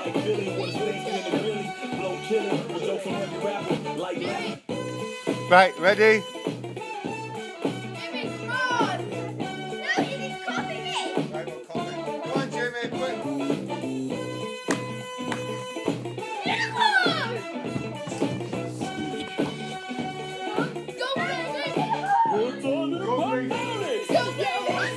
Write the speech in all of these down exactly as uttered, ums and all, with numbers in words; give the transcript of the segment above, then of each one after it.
like Philly, what is thinking in the Billy, blow chillin', with Joe from every rapper, like Larry. Right, ready? Jimmy, come on! No, you need to copy me! Right, we'll copy. Come on, Jimmy, quick. Unicorn! Go Billy! Go Green. Go Billy!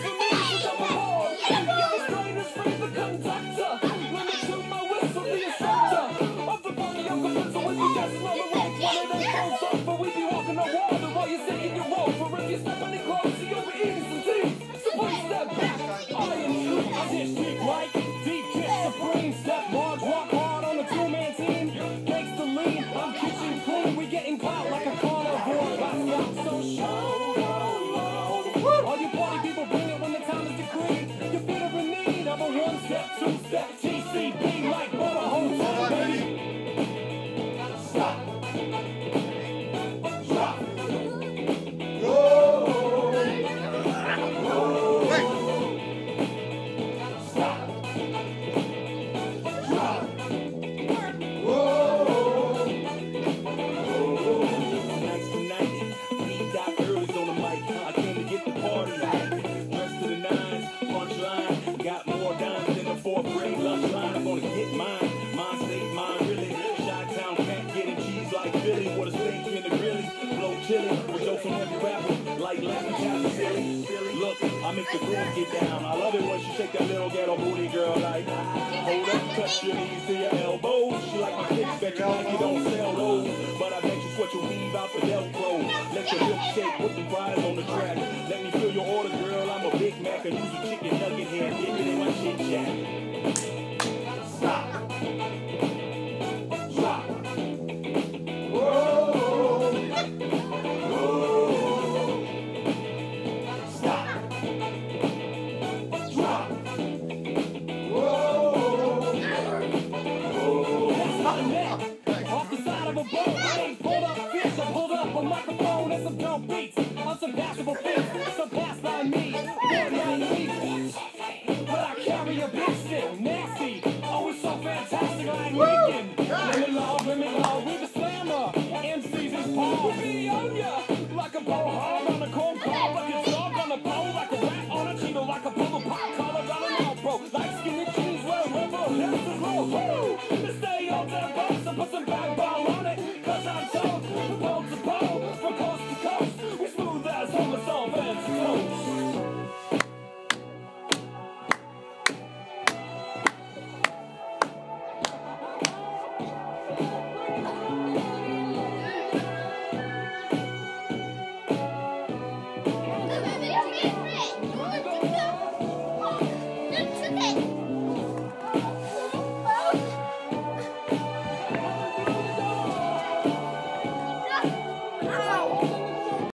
I make the groove get down. I love it when she shake that little ghetto booty, girl. Like, hold up, touch your knees to your elbows. She like my kicks, bet you like you don't sell those. But I bet you sweat your weave out the Velcro. Let your hips shake, put the fries on the track. Let me fill your order, girl. I'm a Big Mac. I use a chicken nugget here. Get it in my chit chat. Stop. Drop. Whoa. Off the side of a boat, I ain't pulled up fish. I pulled up a microphone and some dope beats. Unsurpassable feats, surpassed by me. Ordinary me. But I carry a big stick, nasty. Oh, it's so fantastic, I ain't leaking. Women love, women love, we the slammer. M Cs is Paul. Be on ya. Like a bow hog on a corn cob, like a dog on a pole, like a rat on a Cheeto, like a pull pop collar on an elbow. Like skinny jeans, well, rubber, that's the road.